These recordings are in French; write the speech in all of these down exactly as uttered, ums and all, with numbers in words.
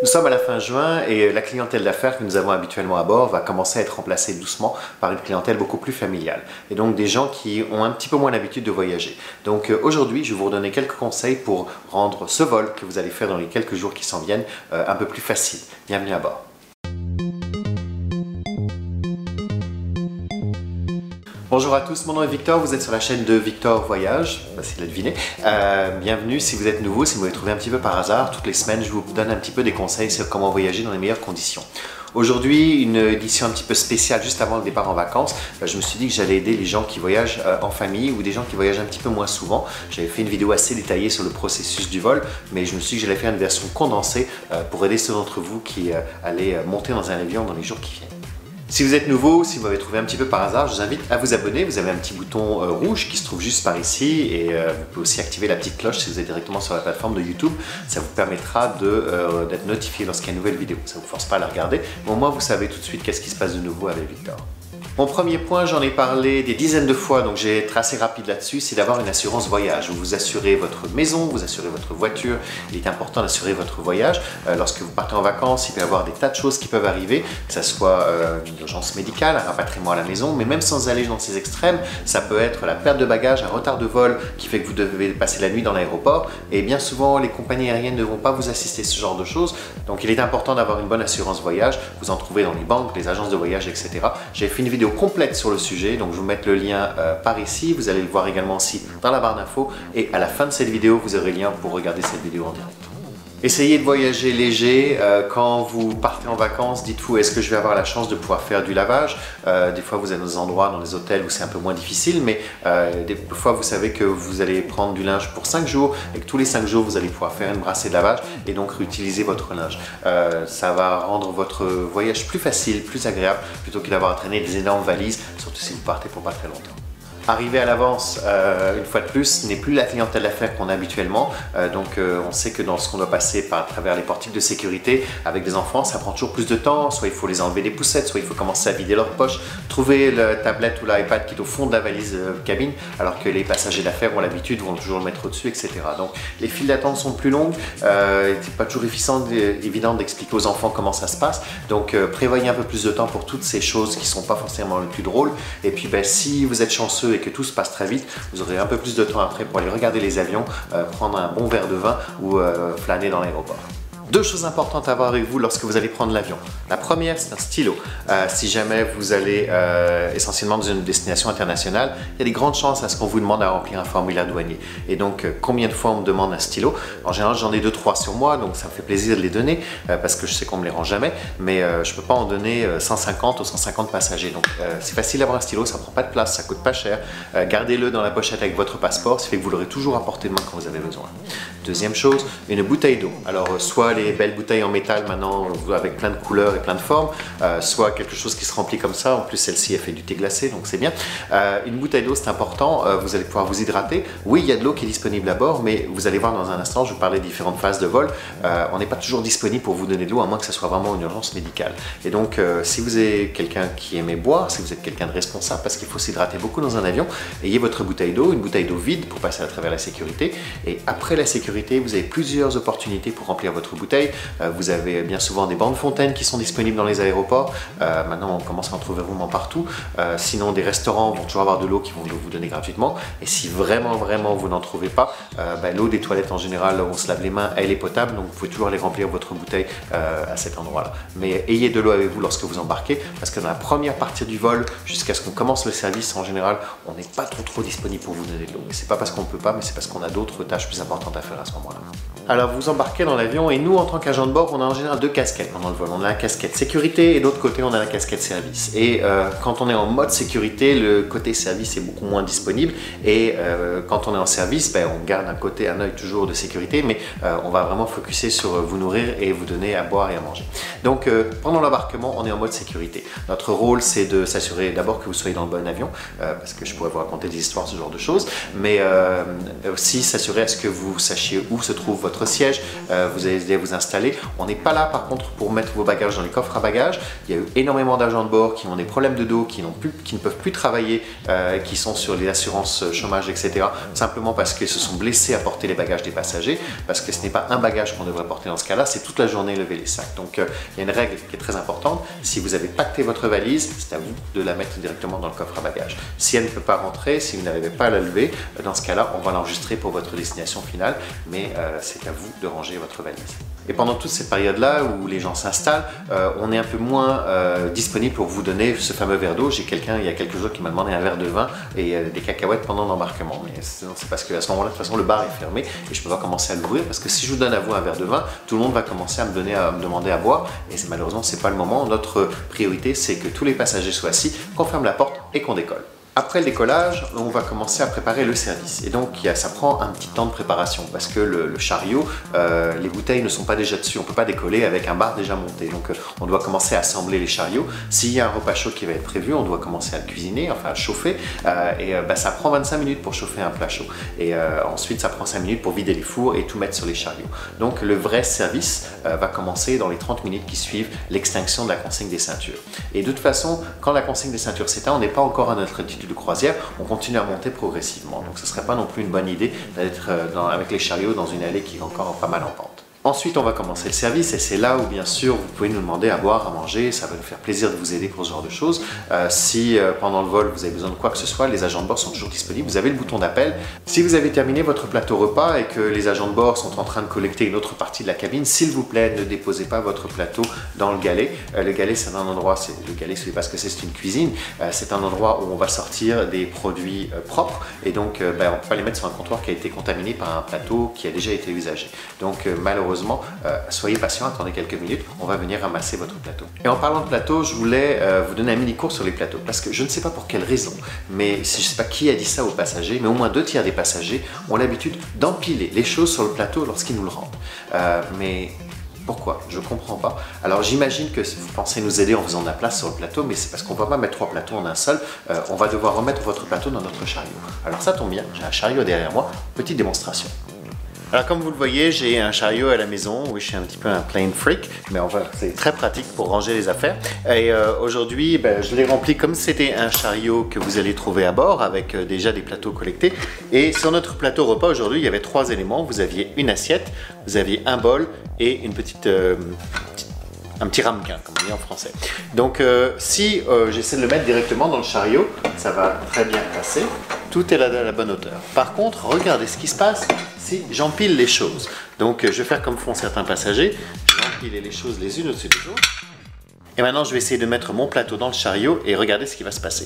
Nous sommes à la fin juin et la clientèle d'affaires que nous avons habituellement à bord va commencer à être remplacée doucement par une clientèle beaucoup plus familiale. Et donc des gens qui ont un petit peu moins l'habitude de voyager. Donc euh, aujourd'hui, je vais vous redonner quelques conseils pour rendre ce vol que vous allez faire dans les quelques jours qui s'en viennent euh, un peu plus facile. Bienvenue à bord. Bonjour à tous, mon nom est Victor, vous êtes sur la chaîne de Victor Voyage, facile à deviner. Euh, bienvenue si vous êtes nouveau, si vous m'avez trouvé un petit peu par hasard. Toutes les semaines, je vous donne un petit peu des conseils sur comment voyager dans les meilleures conditions. Aujourd'hui, une édition un petit peu spéciale juste avant le départ en vacances. Je me suis dit que j'allais aider les gens qui voyagent en famille ou des gens qui voyagent un petit peu moins souvent. J'avais fait une vidéo assez détaillée sur le processus du vol, mais je me suis dit que j'allais faire une version condensée pour aider ceux d'entre vous qui allaient monter dans un avion dans les jours qui viennent. Si vous êtes nouveau, si vous m'avez trouvé un petit peu par hasard, je vous invite à vous abonner. Vous avez un petit bouton euh, rouge qui se trouve juste par ici et euh, vous pouvez aussi activer la petite cloche si vous êtes directement sur la plateforme de YouTube. Ça vous permettra d'être euh, d'être notifié lorsqu'il y a une nouvelle vidéo. Ça ne vous force pas à la regarder, mais au moins vous savez tout de suite qu'est-ce qui se passe de nouveau avec Victor. Mon premier point, j'en ai parlé des dizaines de fois, donc j'ai été assez rapide là-dessus, c'est d'avoir une assurance voyage. Vous vous assurez votre maison, vous assurez votre voiture. Il est important d'assurer votre voyage. Euh, lorsque vous partez en vacances, il peut y avoir des tas de choses qui peuvent arriver, que ce soit euh, une urgence médicale, un rapatriement à la maison, mais même sans aller dans ces extrêmes, ça peut être la perte de bagages, un retard de vol qui fait que vous devez passer la nuit dans l'aéroport. Et bien souvent, les compagnies aériennes ne vont pas vous assister à ce genre de choses. Donc il est important d'avoir une bonne assurance voyage. Vous en trouvez dans les banques, les agences de voyage, et cetera. J'ai fait une vidéo complète sur le sujet, donc je vais vous mettre le lien euh, par ici, vous allez le voir également aussi dans la barre d'infos et à la fin de cette vidéo vous aurez le lien pour regarder cette vidéo en direct. Essayez de voyager léger. Euh, quand vous partez en vacances, dites-vous est-ce que je vais avoir la chance de pouvoir faire du lavage. Euh, des fois vous êtes dans des endroits, dans des hôtels où c'est un peu moins difficile, mais euh, des fois vous savez que vous allez prendre du linge pour cinq jours et que tous les cinq jours vous allez pouvoir faire une brassée de lavage et donc réutiliser votre linge. Euh, ça va rendre votre voyage plus facile, plus agréable plutôt que d'avoir à traîner des énormes valises, surtout si vous partez pour pas très longtemps. Arriver à l'avance, euh, une fois de plus, n'est plus la clientèle d'affaires qu'on a habituellement. Euh, donc euh, on sait que dans ce qu'on doit passer par à travers les portiques de sécurité avec des enfants, ça prend toujours plus de temps. Soit il faut les enlever des poussettes, soit il faut commencer à vider leurs poches, trouver la tablette ou l'iPad qui est au fond de la valise euh, cabine, alors que les passagers d'affaires ont l'habitude, vont toujours le mettre au-dessus, et cetera. Donc les files d'attente sont plus longues. Euh, c'est pas toujours évident d'expliquer aux enfants comment ça se passe. Donc euh, prévoyez un peu plus de temps pour toutes ces choses qui sont pas forcément les plus drôles. Et puis ben, si vous êtes chanceux et que tout se passe très vite, vous aurez un peu plus de temps après pour aller regarder les avions, euh, prendre un bon verre de vin ou euh, flâner dans l'aéroport. Deux choses importantes à avoir avec vous lorsque vous allez prendre l'avion. La première, c'est un stylo. Euh, si jamais vous allez euh, essentiellement dans une destination internationale, il y a des grandes chances à ce qu'on vous demande à remplir un formulaire douanier. Et donc, euh, combien de fois on me demande un stylo? En général, j'en ai deux, trois sur moi, donc ça me fait plaisir de les donner euh, parce que je sais qu'on me les rend jamais, mais euh, je ne peux pas en donner euh, cent cinquante ou cent cinquante passagers. Donc, euh, c'est facile d'avoir un stylo, ça ne prend pas de place, ça coûte pas cher. Euh, Gardez-le dans la pochette avec votre passeport, ça fait que vous l'aurez toujours à portée de main quand vous avez besoin. Deuxième chose, une bouteille d'eau. Alors, euh, soit les belles bouteilles en métal maintenant avec plein de couleurs et plein de formes, euh, soit quelque chose qui se remplit comme ça. En plus celle-ci elle fait du thé glacé, donc c'est bien. Euh, une bouteille d'eau, c'est important, euh, vous allez pouvoir vous hydrater. Oui, il y a de l'eau qui est disponible à bord, mais vous allez voir dans un instant, je vais vous parler des différentes phases de vol. Euh, on n'est pas toujours disponible pour vous donner de l'eau à moins que ce soit vraiment une urgence médicale. Et donc euh, si vous êtes quelqu'un qui aimait boire, si vous êtes quelqu'un de responsable, parce qu'il faut s'hydrater beaucoup dans un avion, ayez votre bouteille d'eau, une bouteille d'eau vide pour passer à travers la sécurité. Et après la sécurité, vous avez plusieurs opportunités pour remplir votre bouteille. Vous avez bien souvent des bancs de fontaine qui sont disponibles dans les aéroports. Euh, maintenant, on commence à en trouver vraiment partout. Euh, sinon, des restaurants vont toujours avoir de l'eau qui vont vous donner gratuitement. Et si vraiment, vraiment, vous n'en trouvez pas, euh, ben, l'eau des toilettes en général, on se lave les mains, elle est potable. Donc, vous pouvez toujours aller remplir votre bouteille euh, à cet endroit-là. Mais ayez de l'eau avec vous lorsque vous embarquez, parce que dans la première partie du vol, jusqu'à ce qu'on commence le service, en général, on n'est pas trop, trop disponible pour vous donner de l'eau. Et c'est pas parce qu'on ne peut pas, mais c'est parce qu'on a d'autres tâches plus importantes à faire à ce moment-là. Alors vous embarquez dans l'avion et nous en tant qu'agent de bord on a en général deux casquettes pendant le vol. On a la casquette sécurité et de l'autre côté on a la casquette service. Et euh, quand on est en mode sécurité, le côté service est beaucoup moins disponible et euh, quand on est en service, ben, on garde un côté, un œil toujours de sécurité, mais euh, on va vraiment focuser sur vous nourrir et vous donner à boire et à manger. Donc euh, pendant l'embarquement on est en mode sécurité. Notre rôle c'est de s'assurer d'abord que vous soyez dans le bon avion, euh, parce que je pourrais vous raconter des histoires, ce genre de choses, mais euh, aussi s'assurer à ce que vous sachiez où se trouve votre siège. Euh, vous allez vous installer. On n'est pas là par contre pour mettre vos bagages dans les coffres à bagages. Il y a eu énormément d'agents de bord qui ont des problèmes de dos, qui, n'ont plus, qui ne peuvent plus travailler, euh, qui sont sur les assurances chômage, et cetera. Simplement parce qu'ils se sont blessés à porter les bagages des passagers, parce que ce n'est pas un bagage qu'on devrait porter dans ce cas-là, c'est toute la journée lever les sacs. Donc euh, il y a une règle qui est très importante. Si vous avez pacté votre valise, c'est à vous de la mettre directement dans le coffre à bagages. Si elle ne peut pas rentrer, si vous n'arrivez pas à la lever, dans ce cas-là, on va l'enregistrer pour votre destination finale, mais euh, c'est à vous de ranger votre valise. Et pendant toute cette période-là où les gens s'installent, euh, on est un peu moins euh, disponible pour vous donner ce fameux verre d'eau. J'ai quelqu'un il y a quelques jours qui m'a demandé un verre de vin et euh, des cacahuètes pendant l'embarquement. Mais c'est parce qu'à ce moment-là, de toute façon, le bar est fermé et je ne peux pas commencer à l'ouvrir parce que si je vous donne à vous un verre de vin, tout le monde va commencer à me, donner, à me demander à boire et malheureusement, ce n'est pas le moment. Notre priorité, c'est que tous les passagers soient assis, qu'on ferme la porte et qu'on décolle. Après le décollage, on va commencer à préparer le service. Et donc, ça prend un petit temps de préparation parce que le, le chariot, euh, les bouteilles ne sont pas déjà dessus. On ne peut pas décoller avec un bar déjà monté. Donc, euh, on doit commencer à assembler les chariots. S'il y a un repas chaud qui va être prévu, on doit commencer à le cuisiner, enfin à le chauffer. Euh, et euh, bah, ça prend vingt-cinq minutes pour chauffer un plat chaud. Et euh, ensuite, ça prend cinq minutes pour vider les fours et tout mettre sur les chariots. Donc, le vrai service euh, va commencer dans les trente minutes qui suivent l'extinction de la consigne des ceintures. Et de toute façon, quand la consigne des ceintures s'éteint, on n'est pas encore à notre altitude de croisière, on continue à monter progressivement. Donc ce ne serait pas non plus une bonne idée d'être avec les chariots dans une allée qui est encore pas mal en pente. Ensuite, on va commencer le service et c'est là où, bien sûr, vous pouvez nous demander à boire, à manger. Ça va nous faire plaisir de vous aider pour ce genre de choses. Euh, si euh, pendant le vol, vous avez besoin de quoi que ce soit, les agents de bord sont toujours disponibles. Vous avez le bouton d'appel. Si vous avez terminé votre plateau repas et que les agents de bord sont en train de collecter une autre partie de la cabine, s'il vous plaît, ne déposez pas votre plateau dans le galet. Euh, le galet, c'est un endroit, le galet, c'est parce que c'est une cuisine. Euh, c'est un endroit où on va sortir des produits euh, propres et donc euh, ben, on ne peut pas les mettre sur un comptoir qui a été contaminé par un plateau qui a déjà été usagé. Donc euh, malheureusement, Malheureusement, euh, soyez patient, attendez quelques minutes, on va venir ramasser votre plateau. Et en parlant de plateau, je voulais euh, vous donner un mini cours sur les plateaux parce que je ne sais pas pour quelle raison, mais je ne sais pas qui a dit ça aux passagers, mais au moins deux tiers des passagers ont l'habitude d'empiler les choses sur le plateau lorsqu'ils nous le rendent. Euh, mais pourquoi? Je ne comprends pas. Alors j'imagine que vous pensez nous aider en faisant de la place sur le plateau, mais c'est parce qu'on ne va pas mettre trois plateaux en un seul. Euh, on va devoir remettre votre plateau dans notre chariot. Alors ça tombe bien, j'ai un chariot derrière moi, petite démonstration. Alors comme vous le voyez, j'ai un chariot à la maison. Oui, je suis un petit peu un plane freak, mais enfin c'est très pratique pour ranger les affaires. Et euh, aujourd'hui, ben, je l'ai rempli comme c'était un chariot que vous allez trouver à bord, avec euh, déjà des plateaux collectés. Et sur notre plateau repas aujourd'hui, il y avait trois éléments. Vous aviez une assiette, vous aviez un bol et une petite... Euh, un petit ramequin, comme on dit en français. Donc euh, si euh, j'essaie de le mettre directement dans le chariot, ça va très bien passer. Tout est là à la bonne hauteur. Par contre, regardez ce qui se passe si j'empile les choses. Donc euh, je vais faire comme font certains passagers. Je vais empiler les choses les unes au-dessus des autres. Et maintenant, je vais essayer de mettre mon plateau dans le chariot et regardez ce qui va se passer.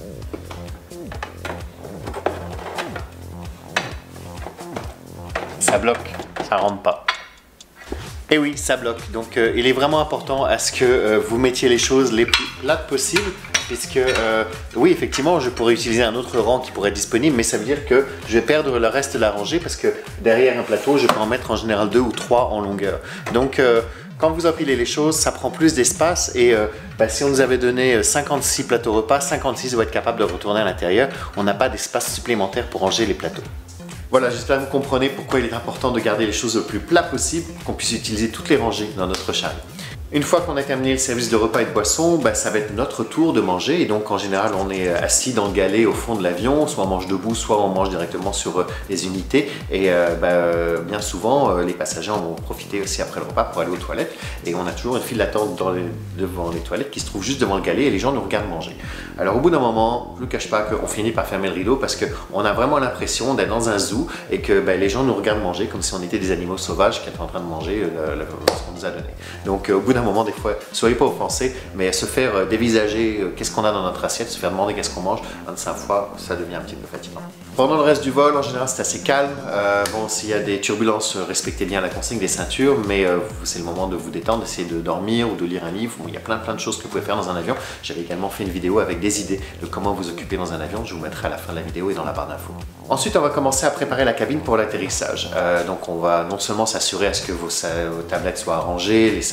Ça bloque, ça rentre pas. Et oui, ça bloque. Donc euh, il est vraiment important à ce que euh, vous mettiez les choses les plus plates possibles, puisque euh, oui, effectivement, je pourrais utiliser un autre rang qui pourrait être disponible, mais ça veut dire que je vais perdre le reste de la rangée, parce que derrière un plateau, je peux en mettre en général deux ou trois en longueur. Donc euh, quand vous empilez les choses, ça prend plus d'espace et euh, bah, si on nous avait donné cinquante-six plateaux repas, cinquante-six vont être capables de retourner à l'intérieur. On n'a pas d'espace supplémentaire pour ranger les plateaux. Voilà, j'espère que vous comprenez pourquoi il est important de garder les choses le plus plat possible, qu'on puisse utiliser toutes les rangées dans notre chariot. Une fois qu'on a terminé le service de repas et de boissons, bah, ça va être notre tour de manger. Et donc en général, on est assis dans le galet au fond de l'avion, soit on mange debout, soit on mange directement sur euh, les unités. Et euh, bah, bien souvent, euh, les passagers en vont profiter aussi après le repas pour aller aux toilettes. Et on a toujours une file d'attente devant les toilettes qui se trouve juste devant le galet et les gens nous regardent manger. Alors au bout d'un moment, je ne vous cache pas qu'on finit par fermer le rideau parce qu'on a vraiment l'impression d'être dans un zoo et que bah, les gens nous regardent manger comme si on était des animaux sauvages qui étaient en train de manger euh, ce qu'on nous a donné. Donc euh, au bout d'un moment, des fois, soyez pas offensés, mais se faire euh, dévisager euh, qu'est-ce qu'on a dans notre assiette, se faire demander qu'est-ce qu'on mange, vingt-cinq fois, ça devient un petit peu fatigant. Pendant le reste du vol, en général, c'est assez calme. Euh, bon, s'il y a des turbulences, respectez bien la consigne des ceintures, mais euh, c'est le moment de vous détendre, d'essayer de dormir ou de lire un livre. Bon, il y a plein plein de choses que vous pouvez faire dans un avion. J'avais également fait une vidéo avec des idées de comment vous occuper dans un avion. Je vous mettrai à la fin de la vidéo et dans la barre d'infos. Ensuite, on va commencer à préparer la cabine pour l'atterrissage. Euh, donc, on va non seulement s'assurer à ce que vos, vos tablettes soient rangées, les ceintures de sécurité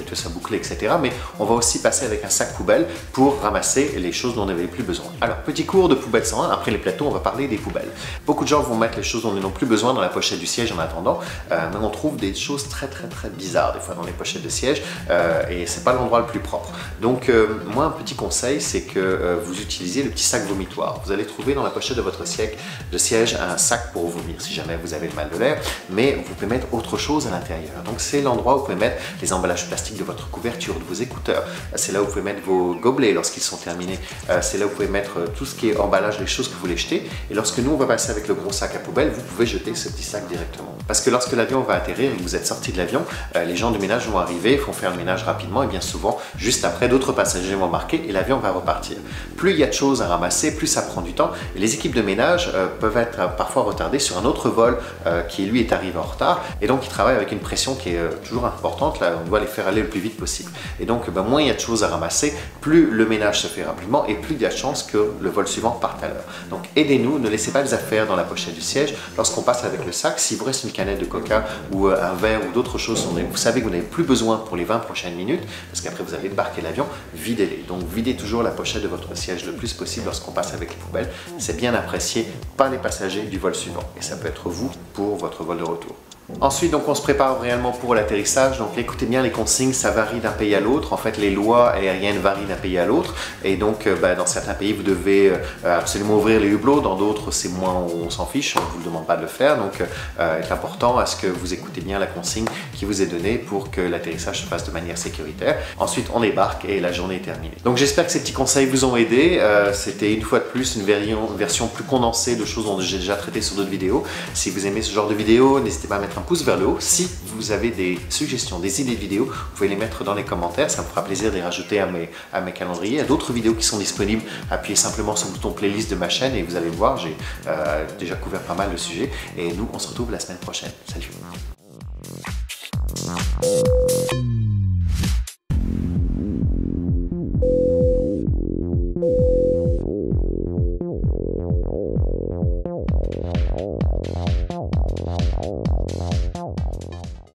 tout ça bouclé, et cetera. Mais on va aussi passer avec un sac poubelle pour ramasser les choses dont on n'avait plus besoin. Alors, petit cours de poubelle cent un, après les plateaux, on va parler des poubelles. Beaucoup de gens vont mettre les choses dont ils n'ont plus besoin dans la pochette du siège en attendant, euh, mais on trouve des choses très très très bizarres des fois dans les pochettes de siège euh, et c'est pas l'endroit le plus propre. Donc euh, moi un petit conseil, c'est que euh, vous utilisiez le petit sac vomitoire. Vous allez trouver dans la pochette de votre siège, de siège un sac pour vomir si jamais vous avez le mal de l'air, mais vous pouvez mettre autre chose à l'intérieur. Donc c'est l'endroit où vous pouvez mettre les emballages plastiques de votre couverture, de vos écouteurs. C'est là où vous pouvez mettre vos gobelets lorsqu'ils sont terminés. Euh, c'est là où vous pouvez mettre tout ce qui est emballage, les choses que vous voulez jeter. Et lorsque nous on va passer avec le gros sac à poubelle, vous pouvez jeter ce petit sac directement. Parce que lorsque l'avion va atterrir et que vous êtes sorti de l'avion, euh, les gens du ménage vont arriver, font faire le ménage rapidement et bien souvent, juste après, d'autres passagers vont embarquer et l'avion va repartir. Plus il y a de choses à ramasser, plus ça prend du temps. Et les équipes de ménage euh, peuvent être euh, parfois retardées sur un autre vol euh, qui lui est arrivé en retard et donc ils travaillent avec une pression qui est euh, toujours importante. Là, on doit les faire aller le plus vite possible. Et donc, ben, moins il y a de choses à ramasser, plus le ménage se fait rapidement et plus il y a de chances que le vol suivant parte à l'heure. Donc aidez-nous, ne laissez pas les affaires dans la pochette du siège. Lorsqu'on passe avec le sac, s'il vous reste une canette de coca ou euh, un verre ou d'autres choses, vous savez que vous n'avez plus besoin pour les vingt prochaines minutes, parce qu'après vous allez débarquer l'avion, videz-les. Donc videz toujours la pochette de votre siège le plus possible lorsqu'on passe avec les poubelles. C'est bien apprécié par les passagers du vol suivant et ça peut être vous pour votre vol de retour. Ensuite, donc, on se prépare réellement pour l'atterrissage. Donc, écoutez bien les consignes, ça varie d'un pays à l'autre. En fait, les lois aériennes varient d'un pays à l'autre. Et donc, euh, bah, dans certains pays, vous devez euh, absolument ouvrir les hublots. Dans d'autres, c'est moins, on s'en fiche, on ne vous le demande pas de le faire. Donc, euh, il est important à ce que vous écoutez bien la consigne qui vous est donnée pour que l'atterrissage se fasse de manière sécuritaire. Ensuite, on débarque et la journée est terminée. Donc, j'espère que ces petits conseils vous ont aidé. Euh, C'était une fois de plus une version, une version plus condensée de choses dont j'ai déjà traité sur d'autres vidéos. Si vous aimez ce genre de vidéos, n'hésitez pas à mettre un pouce vers le haut. Si vous avez des suggestions, des idées de vidéos, vous pouvez les mettre dans les commentaires. Ça me fera plaisir de les rajouter à mes, à mes calendriers. Il y a d'autres vidéos qui sont disponibles. Appuyez simplement sur le bouton playlist de ma chaîne et vous allez voir, j'ai euh, déjà couvert pas mal de sujets. Et nous, on se retrouve la semaine prochaine. Salut!